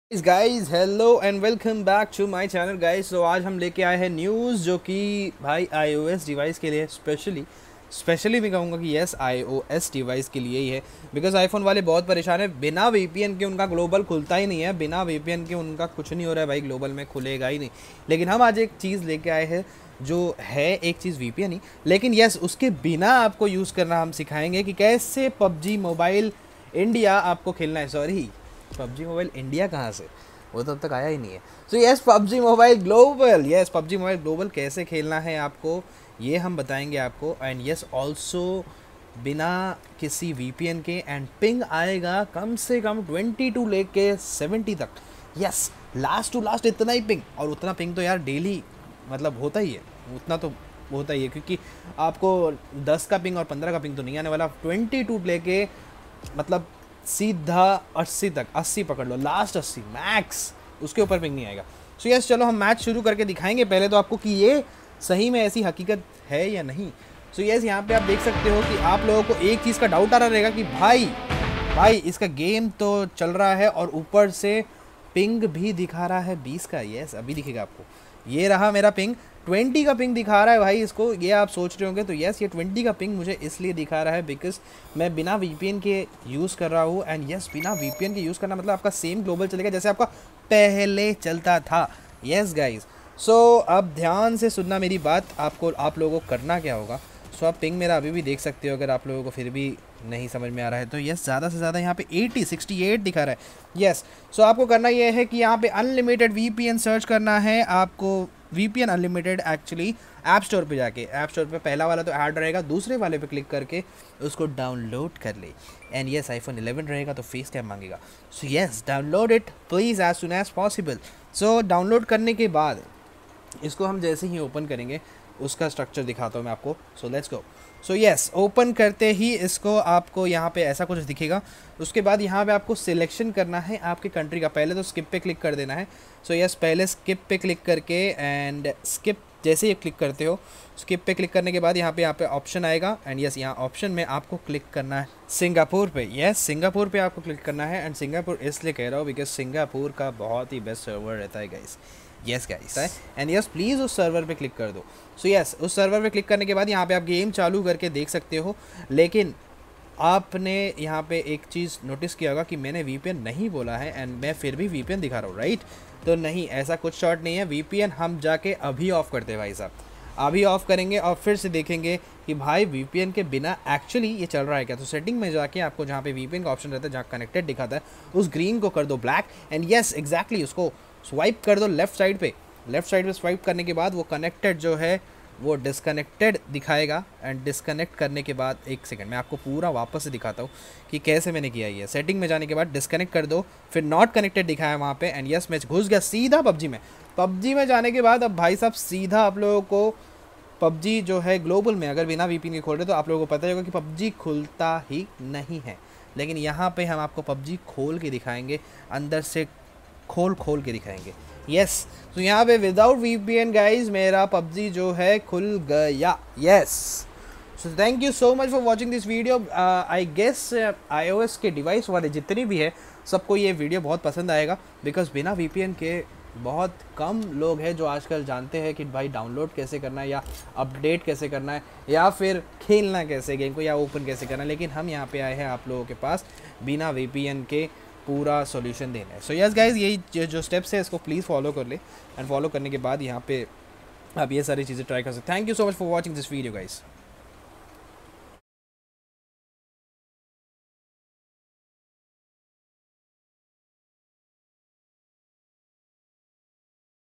Guys hello and welcome back to my channel guys. तो आज हम लेके आए हैं न्यूज़ जो कि भाई iOS डिवाइस के लिए स्पेशली मैं कहूँगा कि यस iOS डिवाइस के लिए ही है। बिकॉज आईफोन वाले बहुत परेशान है, बिना VPN के उनका ग्लोबल खुलता ही नहीं है, बिना VPN के उनका कुछ नहीं हो रहा है भाई, ग्लोबल में खुलेगा ही नहीं। लेकिन हम आज एक चीज़ लेके आए हैं जो है एक चीज़ VPN ही, लेकिन यस उसके बिना आपको यूज़ करना हम सिखाएंगे कि कैसे PUBG मोबाइल इंडिया आपको खेलना है। सॉरी, पबजी मोबाइल इंडिया कहाँ से, वो तो अब तक आया ही नहीं है। So yes PUBG mobile global, yes PUBG mobile global कैसे खेलना है आपको ये हम बताएंगे आपको। एंड यस ऑल्सो बिना किसी VPN के, एंड पिंग आएगा कम से कम 22 लेके 70 तक। यस लास्ट टू लास्ट इतना ही पिंग, और उतना पिंग तो यार डेली मतलब होता ही है, उतना तो होता ही है, क्योंकि आपको 10 का पिंग और 15 का पिंग तो नहीं आने वाला। 22 लेके मतलब सीधा 80 तक, 80 पकड़ लो, लास्ट 80 मैक्स, उसके ऊपर पिंग नहीं आएगा। सो यस चलो हम मैच शुरू करके दिखाएंगे पहले तो आपको कि ये सही में ऐसी हकीकत है या नहीं। सो यस यहाँ पे आप देख सकते हो कि आप लोगों को एक चीज़ का डाउट आ रहा रहेगा कि भाई इसका गेम तो चल रहा है और ऊपर से पिंग भी दिखा रहा है 20 का। यस अभी दिखेगा आपको, ये रहा मेरा पिंग, 20 का पिंग दिखा रहा है भाई इसको, ये आप सोच रहे होंगे। तो यस ये 20 का पिंग मुझे इसलिए दिखा रहा है बिकॉज मैं बिना VPN के यूज़ कर रहा हूँ। एंड यस बिना VPN के यूज़ करना मतलब आपका सेम ग्लोबल चलेगा जैसे आपका पहले चलता था। यस गाइज, सो अब ध्यान से सुनना मेरी बात, आप लोगों को करना क्या होगा। सो आप पिंग मेरा अभी भी देख सकते हो, अगर आप लोगों को फिर भी नहीं समझ में आ रहा है तो यस ज़्यादा से ज़्यादा यहाँ पे 68 दिखा रहा है। यस सो आपको करना ये है कि यहाँ पे अनलिमिटेड VPN सर्च करना है आपको। VPN unlimited actually app store पे जाके, ऐप स्टोर पे पहला वाला तो ऐड रहेगा, दूसरे वाले पे क्लिक करके उसको डाउनलोड कर ले। एंड यस iPhone 11 रहेगा तो फेस कैम मांगेगा। So yes download it please as soon as possible. So download करने के बाद इसको हम जैसे ही ओपन करेंगे उसका स्ट्रक्चर दिखाता हूँ मैं आपको। So let's go. So yes open करते ही इसको आपको यहाँ पे ऐसा कुछ दिखेगा। उसके बाद यहाँ पे आपको सिलेक्शन करना है आपके कंट्री का, पहले तो स्किप पे क्लिक कर देना है। सो यस पहले स्किप पे क्लिक करके, एंड स्किप जैसे ही क्लिक करते हो, स्किप पे क्लिक करने के बाद यहाँ पे ऑप्शन आएगा। एंड यस यहाँ ऑप्शन में आपको क्लिक करना है सिंगापुर पे। यस सिंगापुर पे आपको क्लिक करना है। एंड सिंगापुर इसलिए कह रहा हूँ बिकॉज सिंगापुर का बहुत ही बेस्ट सर्वर रहता है guys. Yes guys, and yes please उस सर्वर पे क्लिक कर दो। सो यस उस सर्वर पे क्लिक करने के बाद यहाँ पे आप गेम चालू करके देख सकते हो। लेकिन आपने यहाँ पे एक चीज़ नोटिस किया होगा कि मैंने VPN नहीं बोला है एंड मैं फिर भी VPN दिखा रहा हूँ, राइट? तो नहीं, ऐसा कुछ शॉर्ट नहीं है। VPN हम जाके अभी ऑफ़ करते हैं भाई साहब, अभी ऑफ़ करेंगे और फिर से देखेंगे कि भाई VPN के बिना एक्चुअली ये चल रहा है क्या। तो सेटिंग में जाके आपको जहाँ पे VPN का ऑप्शन रहता है, जहाँ कनेक्टेड दिखाता है, उस ग्रीन को कर दो ब्लैक। एंड यस एग्जैक्टली उसको स्वाइप कर दो लेफ्ट साइड पे स्वाइप करने के बाद वो कनेक्टेड जो है वो डिस्कनेक्टेड दिखाएगा। एंड डिस्कनेक्ट करने के बाद एक सेकंड मैं आपको पूरा वापस से दिखाता हूँ कि कैसे मैंने किया ये। सेटिंग में जाने के बाद डिस्कनेक्ट कर दो, फिर नॉट कनेक्टेड दिखाया वहाँ पे। एंड यस मैं घुस गया सीधा पबजी में जाने के बाद अब भाई साहब सीधा आप लोगों को पबजी जो है ग्लोबल में अगर बिना VPN के खोल रहे तो आप लोगों को पता ही होगा कि पबजी खुलता ही नहीं है। लेकिन यहाँ पे हम आपको पबजी खोल के दिखाएंगे, अंदर से खोल के दिखाएंगे। यस तो यहाँ पे विदाउट VPN गाइज मेरा पबजी जो है खुल गया। Yes so thank you so much for watching this video. I guess iOS के डिवाइस वाले जितनी भी है सबको ये वीडियो बहुत पसंद आएगा, बिकॉज बिना VPN के बहुत कम लोग हैं जो आजकल जानते हैं कि भाई डाउनलोड कैसे करना है, या अपडेट कैसे करना है, या फिर खेलना कैसे गेम को, या ओपन कैसे करना है। लेकिन हम यहाँ पे आए हैं आप लोगों के पास बिना VPN के पूरा सॉल्यूशन देना है। सो यस गाइज यही जो स्टेप्स है इसको प्लीज़ फॉलो कर ले, एंड फॉलो करने के बाद यहाँ पे आप ये सारी चीज़ें ट्राई कर सकते। Thank you so much for watching this video guys.